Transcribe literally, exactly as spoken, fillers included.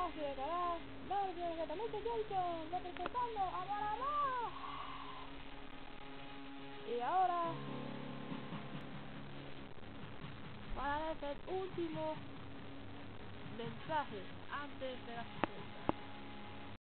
Así de cara, no, tienes que también Jason, representando a Panamá. Y ahora, para el último mensaje antes de la fiesta.